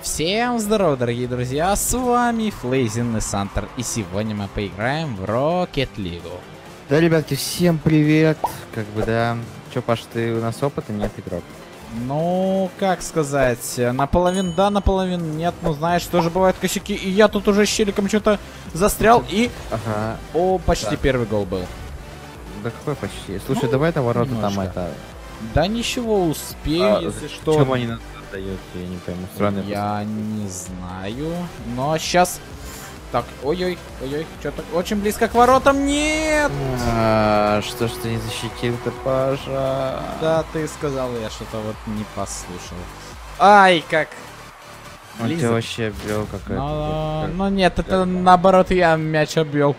Всем здорова, дорогие друзья, с вами Флейзин и Сантер, и сегодня мы поиграем в Rocket League. Да, ребятки, всем привет. Как бы, да. Чё, Паш, ты у нас опыта нет, игрок? Ну, как сказать, наполовину да, наполовину нет, ну знаешь, тоже бывают косяки, и я тут уже щеликом что-то застрял, и... Ага. О, почти Так. первый гол был. Да какой почти? Слушай, Ну, давай на ворота немножко. там это... Да ничего, успею, если что. Чем они нас отдают, я не пойму. Странный Я не знаю, но сейчас... Так, ой-ой, ой-ой, что-то очень близко к воротам, нет! Что ж ты не защитил-то, Паша? Да, ты сказал, я что-то вот не послушал. Ай, как... Он тебя близок. вообще обвел какая-то. Ну нет, это наоборот я мяч обвел.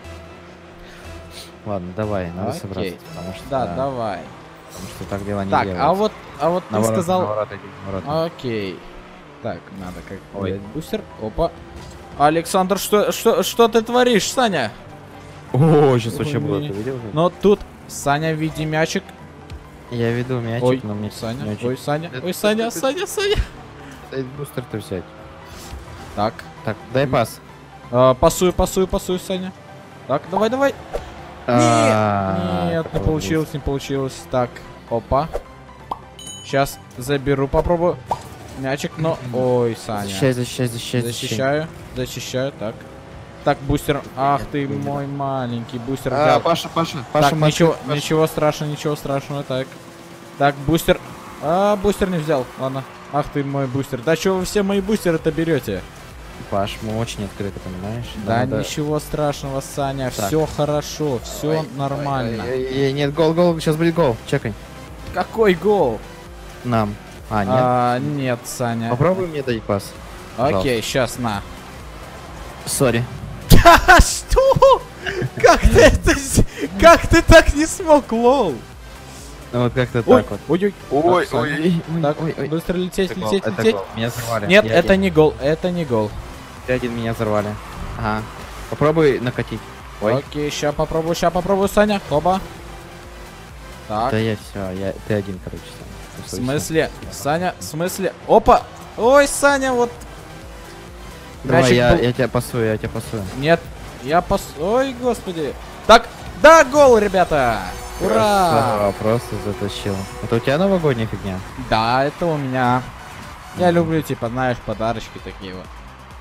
Ладно, давай, надо Окей. собраться, потому что... Да, давай. Потому что так дела не Так, делаются. а вот На ты ворота, сказал... на ворота иди, на ворота. Окей. Так, надо как Ой. взять бустер. Опа. Александр, что ты творишь, Саня? О, сейчас вообще Ой. было, ты видел? Но тут Саня в виде мячик. Я веду мячик, Ой, но мне Саня, мячик. ой, Саня, Это- ой, Саня, это- Саня, Саня. Дай бустер-то взять. Так, Так, дай пас. пасую, Саня. Так, давай. Нет, не получилось. Так, опа. Сейчас заберу, попробую. Мячик, но... Ой, Саня. Защищай. Защищаю, так. Так, бустер. Ах ты мой маленький бустер. А, взял. Паша, Так, молчи, Паша. ничего страшного, так. Так, бустер. Бустер не взял, ладно. Ах ты мой бустер. Да чё вы все мои бустеры-то берете? Паш, мы очень открыты, понимаешь? Да Надо- ничего страшного, Саня. Так. Все хорошо, все Ой, нормально. Нет, гол, сейчас будет гол. Чекай. Какой гол? Нам. Нет. Нет, Саня. Попробуй мне дать пас. Окей, сейчас на. Сори. Что? Как ты так не смог, лол? Ну вот как-то Ой, так вот. ой. Ой, Так, Саня. Так, ой. быстро лететь. Это гол. Меня взорвали. Нет, это не гол, это не гол. Один меня взорвали. Ага. Попробуй накатить. Ой. Окей, ща попробую, Саня. Хоба. Так, Да я все, ты один, короче. в смысле? Саня, в смысле? Опа! Ой, Саня, вот... Давай, Мячик был- я тебя пасую. Нет, Ой, господи. Так, да, гол, ребята! Ура! Просто затащил. Это у тебя новогодняя фигня? Да, это у меня. Я люблю, типа, знаешь, подарочки такие вот.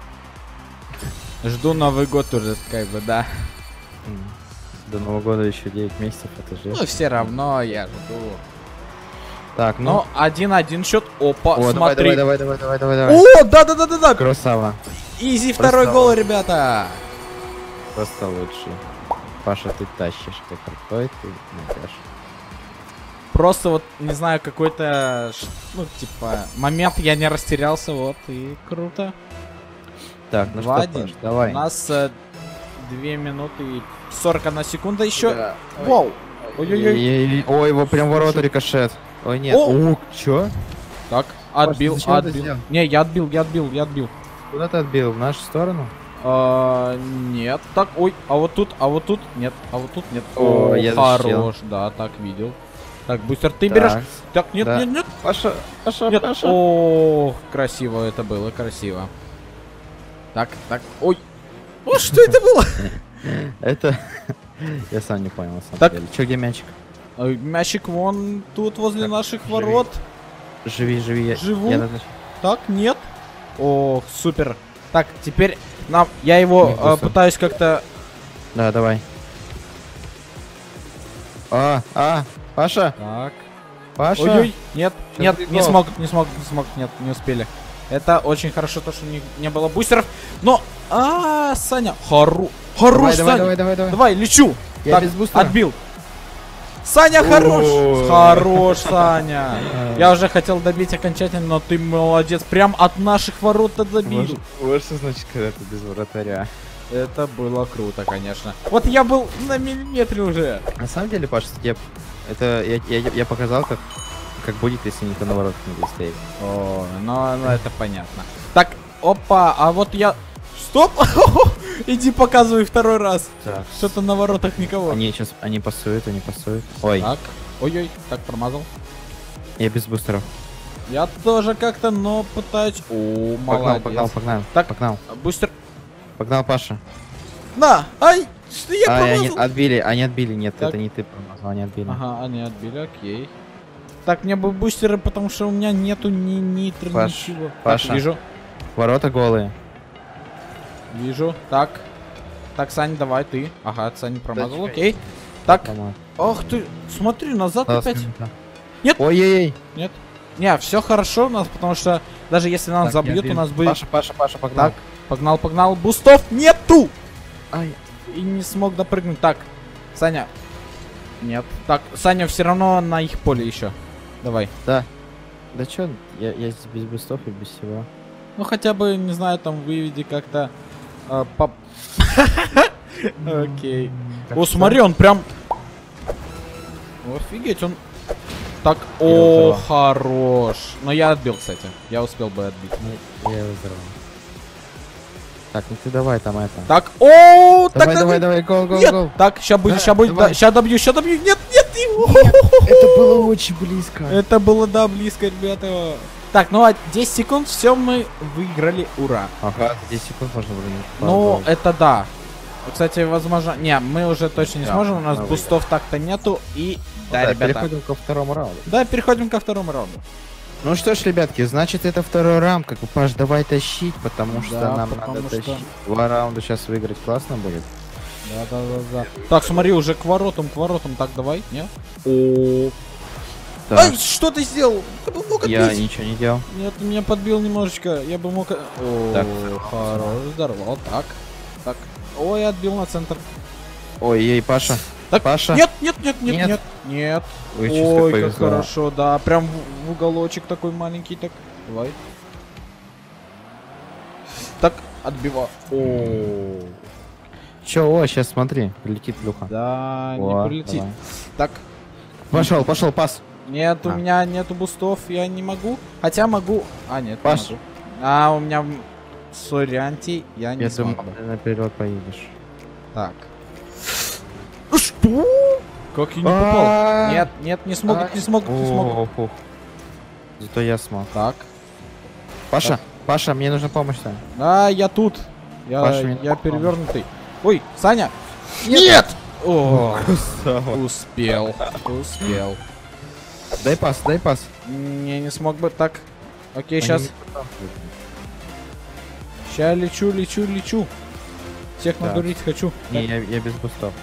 Жду Новый год уже, как бы, да. До Нового года еще 9 месяцев, это же. Ну, все равно я жду. Так, Но 1-1 счет. Опа, О, смотри. давай. О, да. Красава. Изи второй Просто- гол, ребята. Просто лучший. Паша, ты тащишь, ты крутой, ты найдешь. Просто вот, не знаю, какой-то, ну, типа, момент я не растерялся, вот, и круто. Так, ну что, 2-1. Паш, давай. У нас 2 минуты и 41 секунда еще. Да. Вау. Ой-ой-ой. Ой, его прям в ворота рикошет. Ой, нет. О! Чё? Так, отбил, зачем это отбил. сделал? Не, я отбил. Куда ты отбил? В нашу сторону? Нет. Так, ой, а вот тут нет, нет. О, я защитил. хорош, да, так видел. Так, бустер, ты берешь. Так, нет, да. нет. Паша, Нет. О, красиво это было, красиво. Так, ой. О, что это было? Это... Я сам не понял, на самом Так. деле. Чё, где мячик? Мячик вон тут возле Так, наших живи. ворот. Живи. Живу. Я даже- Так, нет. Ох, супер. Так, теперь я его Не вкусно. пытаюсь как-то... Да, давай. Паша, Так. Паша. Ой-ой, нет, Сейчас нет, будет не гол. смог, нет, не успели. Это очень хорошо, то, что не было бустеров. Но, Саня, хорош, Саня. Давай. Давай, лечу. Я Так, без бустера. отбил. Саня, О. хорош, Саня. Я уже хотел добить окончательно, но ты молодец. Прям от наших ворот добил. Вот что значит, когда ты без вратаря. Это было круто, конечно. Вот я был на миллиметре уже. На самом деле, Паша, я показал, как будет, если никто на воротах не будет стоять. О, ну это понятно. Так, опа, а вот я... Стоп! Иди показывай второй раз. Так. Что-то на воротах никого. Они пасуют. Ой, Так, ой-ой, так, промазал. я без бустеров. Я тоже как-то, но пытаюсь... О, молодец. Погнал. Так. Погнал. Бустер. Погнал, Паша. На! Ай! Что я промазал? Они отбили. Нет, Так. это не ты промазал, они отбили. Ага, они отбили, окей. Так, мне бы бустеры, потому что у меня нету ни нитро, Паш, ничего. Так, Паша. вижу. Ворота голые. Вижу. Так. Так, Сань, давай ты. Ага, Сань промазал, Да, окей. Так. Промазал. Ох ты, смотри, назад Осталась опять. минута. Нет. Ой-ой-ой. Нет. Не, все хорошо у нас, потому что даже если нас Так, забьют, не у нас отбили. будет... Паша, погнал. Так, погнал. Бустов нету! Ай. И не смог допрыгнуть. Так, Саня. Нет. Так, Саня все равно на их поле еще. Давай. Да. Да чё, я здесь без бустов и без всего. Ну хотя бы, не знаю, там выведи как-то... Окей. О, смотри, он прям... Офигеть, он... Так, о, хорош. Но я отбил, кстати. Я успел бы отбить. Я его взорвал. Так, ну ты давай там это. Так, о, Давай, гол. Нет, так, ща будет, давай. ща добью. Нет. Это было очень близко. Это было, да, близко, ребята. Так, ну а 10 секунд, все, мы выиграли, ура. Ага, 10 секунд можно было. Ну, это да. Кстати, возможно... Не, мы уже точно не Да, сможем, у нас мы бустов так-то нету. И, да, ребята... переходим ко второму раунду. Да, переходим ко второму раунду. Ну что ж, ребятки, значит это второй раунд. Как бы, Паш, давай тащить, потому что Да, нам потому надо что- тащить. 2 раунда сейчас выиграть классно будет. Да. Так, смотри, уже к воротам. Так, давай, не? О. Так, Ай, что ты сделал? Ты бы мог я отбить. ничего не делал. Нет, ты меня подбил немножечко. Я бы мог... О, Так, хорош, взорвал. Так. Ой, я отбил на центр. Ой, Паша. Так, Паша. Нет. Ой, чисто Ой, как повезло. хорошо, да. Прям в уголочек такой маленький, так. Давай. Так, отбива. О, Чё, сейчас смотри, прилетит плюха. да, О, не прилетит. давай. Так, Пошел, пас. нет, у А. меня нету бустов, я не могу. Хотя могу. А, нет, не Паш. могу. А, у меня сорянти, я не Я думал, смогу. ты наперед поедешь. Так. Что? Как я не попал? А. Нет, не смогут. Ох. Зато я смог. Так. Паша, мне нужна помощь там. А, я тут. Паша, мне Я помощь. перевернутый. Ой, Саня! Нет! О, Красава. успел. Дай пас. Не смог бы так. Окей, Они сейчас. не потом. Ща лечу. Всех Так. надурить хочу. Не, я без бустов.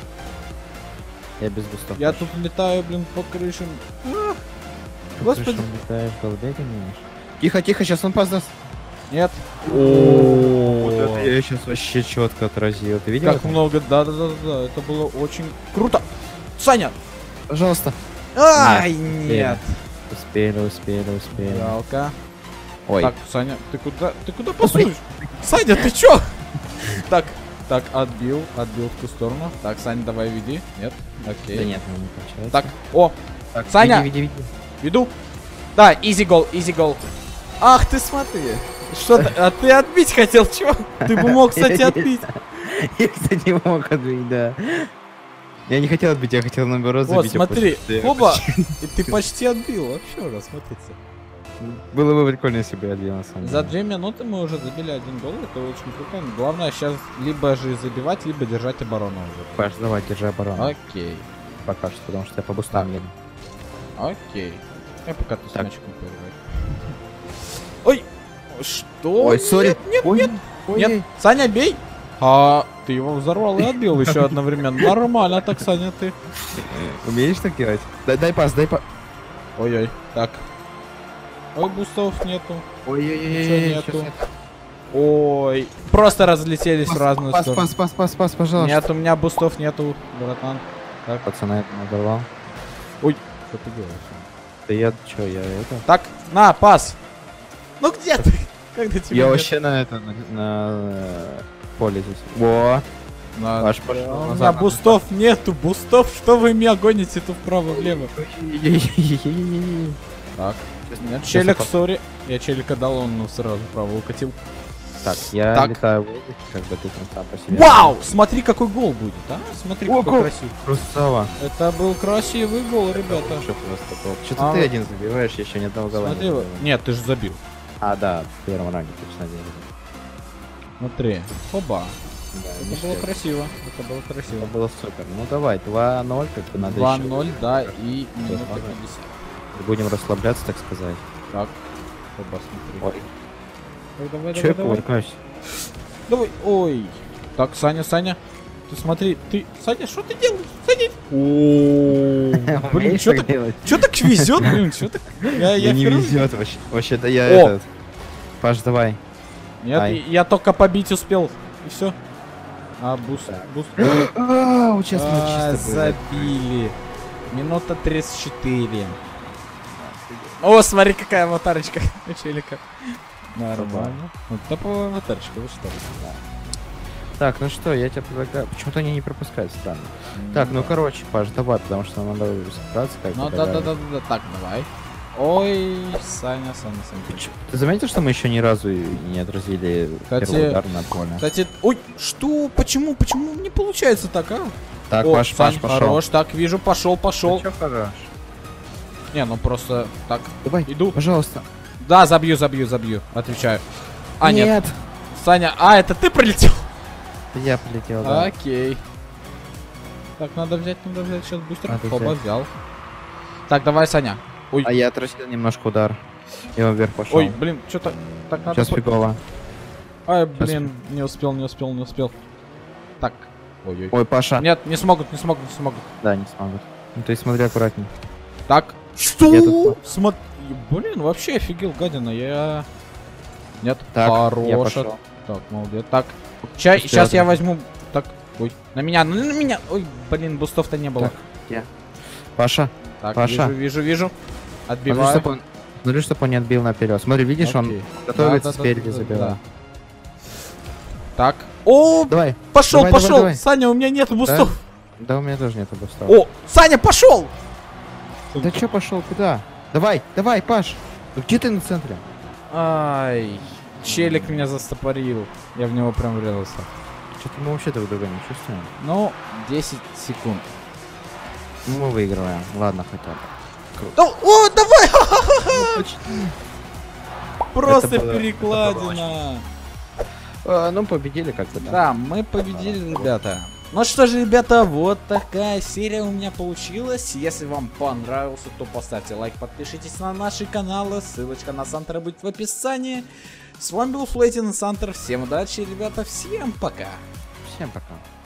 Я тут летаю, блин, по крышам. А, Господи. Ты что, летаешь, голубей гоняешь? Тихо, сейчас он пас даст. Нет. Вот это я сейчас вообще четко отразил. Ты видел? Как много. Да. Это было очень круто. Саня! Пожалуйста. Ай, нет. Успели. Жалко. Ой. Так, Саня, ты куда пасуешь? Саня, ты чё? Так, отбил в ту сторону. Так, Саня, давай веди. Нет? Окей. Да нет, не получается. Так, о, Так, Саня! Веди. веду. Да, easy goal. Ах ты смотри. Что ты? А ты отбить хотел, чё? Ты бы мог, кстати, отбить. Я, кстати, мог отбить, да. Я не хотел отбить, я хотел наоборот Вот, забить. смотри, Ты- оба, и ты почти отбил. Вообще, рассмотрите. Было бы прикольно, если бы я отбил на самом За деле. 2 минуты мы уже забили 1 гол, это очень круто. Главное сейчас либо же забивать, либо держать оборону уже. Паш, давай, держи оборону. Окей, Пока что, потому что я по бустам еду. окей. Я пока ты с Так. мячиком поиграю. Ой, что? Ой, сори. Нет, нет. Саня, бей! А, ты его взорвал и отбил еще одновременно. Нормально так, Саня, ты. Умеешь так делать? Дай пас. Ой-ой, так. Ой, бустов нету. Ой-ой-ой, Ничего нету. Ой, просто разлетелись в разные стороны. Пас, пожалуйста. Нет, у меня бустов нету, братан. Так, Пацана, это надорвал. ой, что ты делаешь? Да я это? Так, на, пас. Ну где ты? Когда тебя Я нет? вообще на поле здесь. Во! На- Паш, пошел У назад, меня назад. бустов нету, бустов, что вы меня гоните тут вправо-влево? Так, нет, челик, сори. Я челика дал, он сразу вправо укатил. Так, я Так. летаю в воздухе, как бы ты там сам по себе. Вау! Смотри, какой гол будет, а? Смотри, какой красивый. Красава. Это был красивый гол, ребята. Вообще просто топ. Что-то А ты вот- один забиваешь, я еще ни одного гола Смотри, не вот. забил. Нет, ты же забил. А, да, в первом раунде точно один. Смотри. Оба. Да, Это ништяк. было красиво. Это было красиво. Это было супер. Ну давай, 2-0, как бы надо 2-0, еще. да, и минута Ага. 50. Будем расслабляться, так сказать. Так. Оба, смотри. Ой, Ой, давай, че я давай, давай. кувыркаюсь? Давай. Ой. Так, Саня, Саня. Ты смотри, ты... Саня, что ты делаешь? Саня. О, блин, Умеешь что так так... делать? Чё так везет, блин, чё так... Я не впервые- везет вообще. Вообще-то я О! этот. Паш, давай. Нет, Ай. я только побить успел. И все. А, буст, Так. буст. Вот сейчас мы А, чисто были. забили. Минута 34. О, смотри, какая аватарочка у челика. Нормально. Вот топовая аватарочка, вы что? Так, ну что, я тебя предлагаю. Почему-то они не пропускают, странно. Так, ну короче, Паш, давай, потому что нам надо собраться как Ну бы. да, давай. да, да, да, да. Так, давай. Ой, Саня, Саня, Саня. Ты заметил, что мы еще ни разу и не отразили Кстати- первый удар на поле? Кстати, ой, что? Почему? Почему не получается так, а? Так, О, Паш, Сань, Паш, пошел. хорош, так, вижу, пошел, пошел. Чё хорош? Не, ну просто так. Давай, Иду. пожалуйста. Да, забью, забью, забью. Отвечаю. А, нет. Саня, это ты прилетел? Я полетел, да. Окей. Так, надо взять, сейчас быстро. Надо Оба взять. взял. Так, давай, Саня. Ой, А я отразил немножко удар. И он вверх пошел. ой, блин, что-то так надо. Сейчас фигово. Ай, блин, не успел, не успел, не успел. Так. Ой-ой. Ой, Паша. Нет, не смогут, не смогут, не смогут. Да, не смогут. Ну ты смотри аккуратней. Так. Что? Я тут- Смотри, блин, вообще офигел, гадина, я... Нет, Так, я хорошо. пошел. Так, молодец. Так, чай, Успел сейчас я ты. возьму... Так, ой, на меня, ну на меня. Ой, блин, бустов-то не было. Так. Паша, Так, Паша. вижу. смотри, Отбиваю. чтоб он не отбил наперед. Смотри, видишь, он Окей. готовится Да, да, спереди да, да, забивать. да. Так. О, Давай. пошел, давай, пошел. давай. Саня, у меня нет бустов. Да, у меня тоже нету бустов. О, Саня, пошел. Да чё пошел, куда? Давай, давай, Паш. Ну где ты на центре? Ай, челик меня застопорил. Я в него прям врезался. Что-то мы вообще друг друга не чувствуем. Ну, 10 секунд. Ну, мы выигрываем. Ладно, хотя бы. Да, о, давай! Просто Это было- перекладина. Ну, победили как-то, да. Да, мы победили, ребята. Ну что же, ребята, вот такая серия у меня получилась. Если вам понравился, то поставьте лайк, подпишитесь на наши каналы. Ссылочка на Сантера будет в описании. С вами был Флейтин Сантер. Всем удачи, ребята. Всем пока. Всем пока.